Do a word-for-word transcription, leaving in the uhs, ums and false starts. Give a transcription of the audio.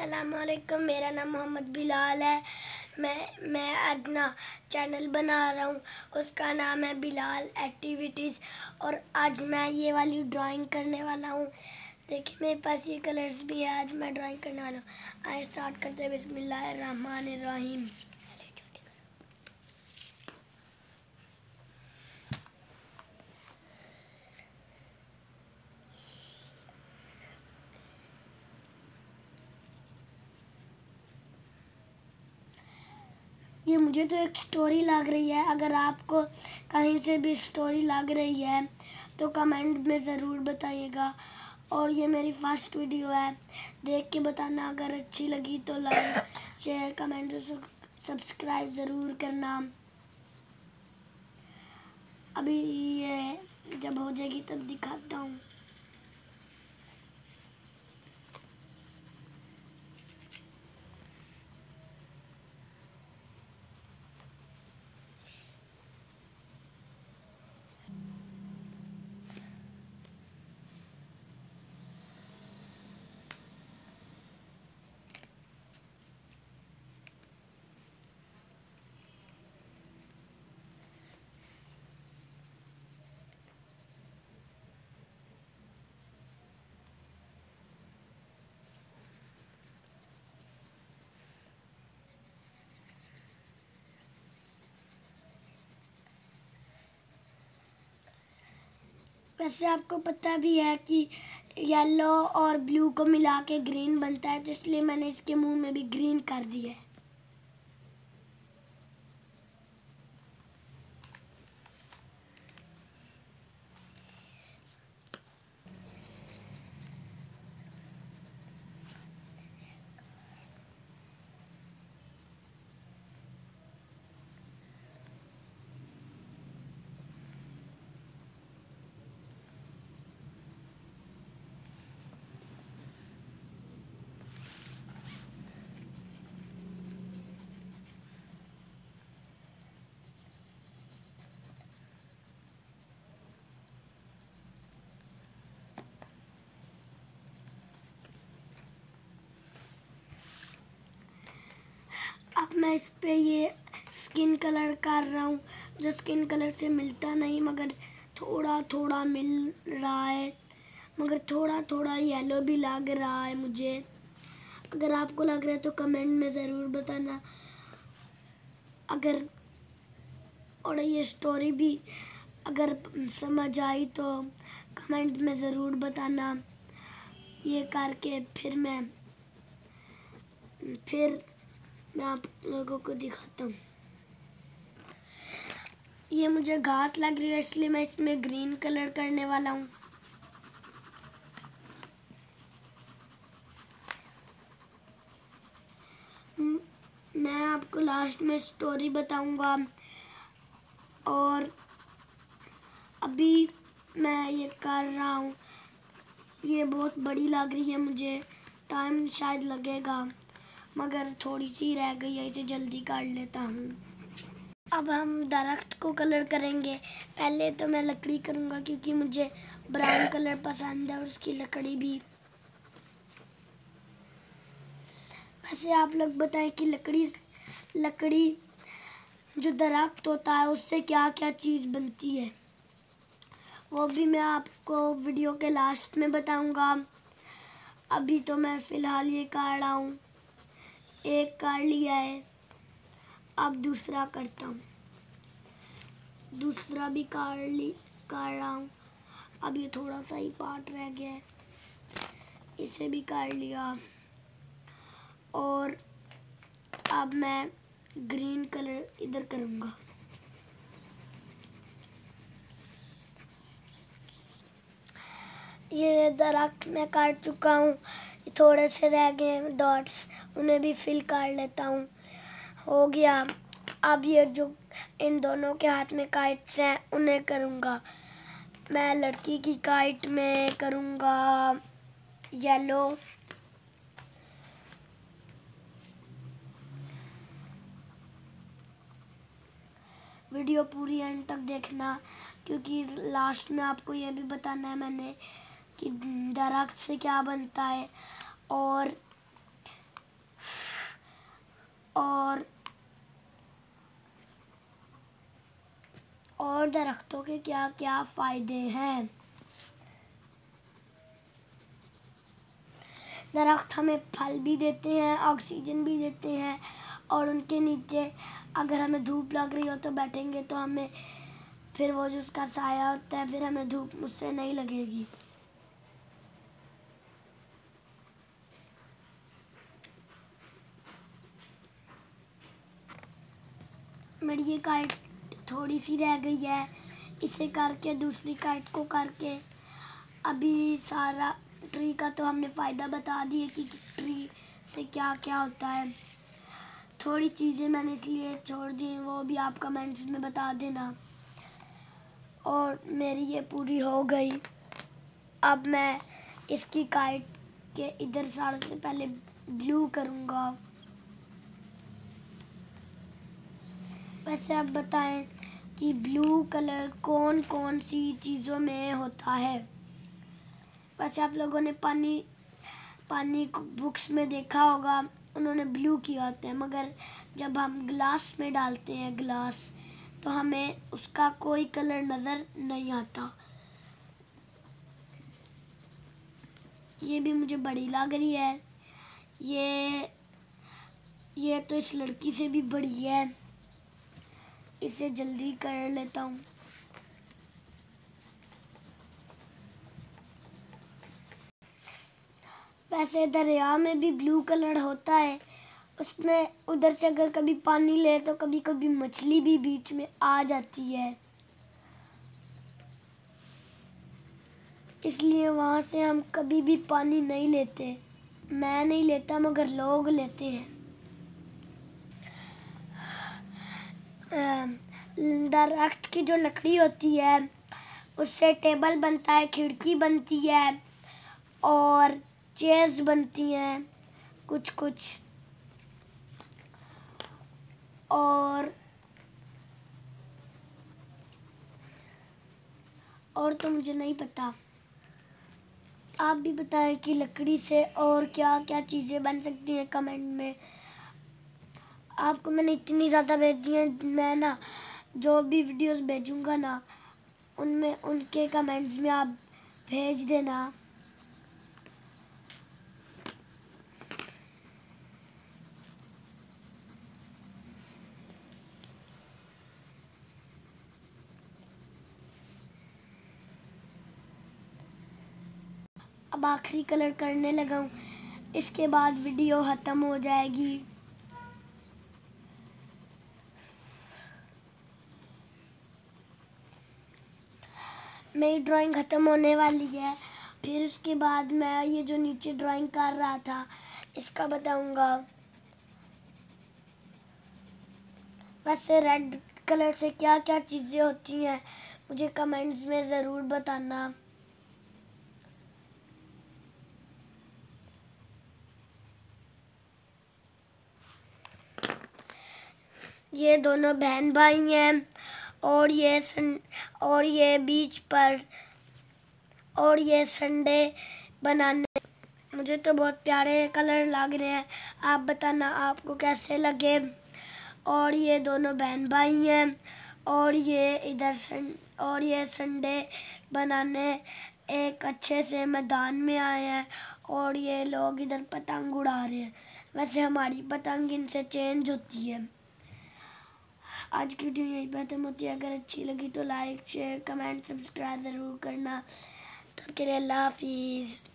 अस्सलामुअलैकुम। मेरा नाम मोहम्मद बिलाल है। मैं मैं अपना चैनल बना रहा हूँ, उसका नाम है बिलाल एक्टिविटीज़। और आज मैं ये वाली ड्राइंग करने वाला हूँ। देखिए मेरे पास ये कलर्स भी है। आज मैं ड्राइंग करने वाला हूँ। आइए स्टार्ट करते हैं। बिस्मिल्लाहिर्रहमानिर्रहीम। ये मुझे तो एक स्टोरी लग रही है। अगर आपको कहीं से भी स्टोरी लग रही है तो कमेंट में ज़रूर बताइएगा। और ये मेरी फर्स्ट वीडियो है, देख के बताना। अगर अच्छी लगी तो लाइक शेयर कमेंट सब्सक्राइब ज़रूर करना। अभी ये जब हो जाएगी तब दिखाता हूँ। वैसे आपको पता भी है कि येलो और ब्लू को मिला के ग्रीन बनता है, तो इसलिए मैंने इसके मुंह में भी ग्रीन कर दिया है। अब मैं इस पे ये स्किन कलर कर रहा हूँ, जो स्किन कलर से मिलता नहीं मगर थोड़ा थोड़ा मिल रहा है, मगर थोड़ा थोड़ा येलो भी लग रहा है मुझे। अगर आपको लग रहा है तो कमेंट में ज़रूर बताना। अगर और ये स्टोरी भी अगर समझ आई तो कमेंट में ज़रूर बताना। ये करके फिर मैं फिर मैं आप लोगों को दिखाता हूँ। ये मुझे घास लग रही है, इसलिए मैं इसमें ग्रीन कलर करने वाला हूँ। मैं आपको लास्ट में स्टोरी बताऊंगा। और अभी मैं ये कर रहा हूँ। ये बहुत बड़ी लग रही है मुझे, टाइम शायद लगेगा, मगर थोड़ी सी रह गई है, इसे जल्दी कर लेता हूँ। अब हम दरख्त को कलर करेंगे। पहले तो मैं लकड़ी करूँगा क्योंकि मुझे ब्राउन कलर पसंद है, उसकी लकड़ी भी। वैसे आप लोग बताएं कि लकड़ी लकड़ी जो दरख्त होता है उससे क्या क्या चीज़ बनती है, वो भी मैं आपको वीडियो के लास्ट में बताऊंगा। अभी तो मैं फ़िलहाल ये कर रहा हूँ, एक कर लिया है, अब दूसरा करता हूँ। दूसरा भी कर ली कर रहा हूँ। अब ये थोड़ा सा ही पार्ट रह गया है, इसे भी कर लिया। और अब मैं ग्रीन कलर इधर करूँगा। ये दरख्त मैं काट चुका हूँ, थोड़े से रह गए डॉट्स, उन्हें भी फिल कर लेता हूँ। हो गया। अब ये जो इन दोनों के हाथ में काइट्स हैं उन्हें करूँगा। मैं लड़की की काइट में करूँगा येलो। वीडियो पूरी एंड तक देखना, क्योंकि लास्ट में आपको ये भी बताना है मैंने कि दरख्त से क्या बनता है। और और दरख्तों के क्या क्या फ़ायदे हैं। दरख्त हमें फल भी देते हैं, ऑक्सीजन भी देते हैं, और उनके नीचे अगर हमें धूप लग रही हो तो बैठेंगे तो हमें फिर वो जो उसका साया होता है, फिर हमें धूप उससे नहीं लगेगी। मेरी ये काइट थोड़ी सी रह गई है, इसे करके दूसरी काइट को करके अभी सारा ट्री का तो हमने फ़ायदा बता दिए कि ट्री से क्या क्या होता है। थोड़ी चीज़ें मैंने इसलिए छोड़ दी, वो भी आप कमेंट्स में बता देना। और मेरी ये पूरी हो गई। अब मैं इसकी काइट के इधर सारों से पहले ब्लू करूँगा। वैसे आप बताएं कि ब्लू कलर कौन कौन सी चीज़ों में होता है। वैसे आप लोगों ने पानी पानी को बुक्स में देखा होगा, उन्होंने ब्लू किया होता है, मगर जब हम ग्लास में डालते हैं ग्लास तो हमें उसका कोई कलर नज़र नहीं आता। ये भी मुझे बड़ी लग रही है, ये ये तो इस लड़की से भी बड़ी है, इसे जल्दी कर लेता हूँ। वैसे दरिया में भी ब्लू कलर होता है, उसमें उधर से अगर कभी पानी ले तो कभी कभी मछली भी बीच में आ जाती है, इसलिए वहाँ से हम कभी भी पानी नहीं लेते। मैं नहीं लेता मगर लोग लेते हैं। दरख्त की जो लकड़ी होती है उससे टेबल बनता है, खिड़की बनती है और चेयर्स बनती हैं कुछ कुछ, और और तो मुझे नहीं पता। आप भी बताएं कि लकड़ी से और क्या क्या चीज़ें बन सकती हैं कमेंट में। आपको मैंने इतनी ज़्यादा भेज दी हैं, मैं ना जो भी वीडियोस भेजूँगा ना उनमें उनके कमेंट्स में आप भेज देना। अब आखिरी कलर करने लगा हूँ, इसके बाद वीडियो ख़त्म हो जाएगी। मेरी ड्राइंग ख़त्म होने वाली है, फिर उसके बाद मैं ये जो नीचे ड्राइंग कर रहा था इसका बताऊंगा। वैसे रेड कलर से क्या क्या चीज़ें होती हैं मुझे कमेंट्स में ज़रूर बताना। ये दोनों बहन भाई हैं, और ये सन और ये बीच पर, और ये संडे बनाने, मुझे तो बहुत प्यारे कलर लग रहे हैं। आप बताना आपको कैसे लगे। और ये दोनों बहन भाई हैं, और ये इधर सन और ये संडे बनाने एक अच्छे से मैदान में आए हैं, और ये लोग इधर पतंग उड़ा रहे हैं। वैसे हमारी पतंग इनसे चेंज होती है। आज की वीडियो यहीं पर खत्म होती है। अगर अच्छी लगी तो लाइक शेयर कमेंट सब्सक्राइब ज़रूर करना। तब के लिए अल्लाह हाफिज़।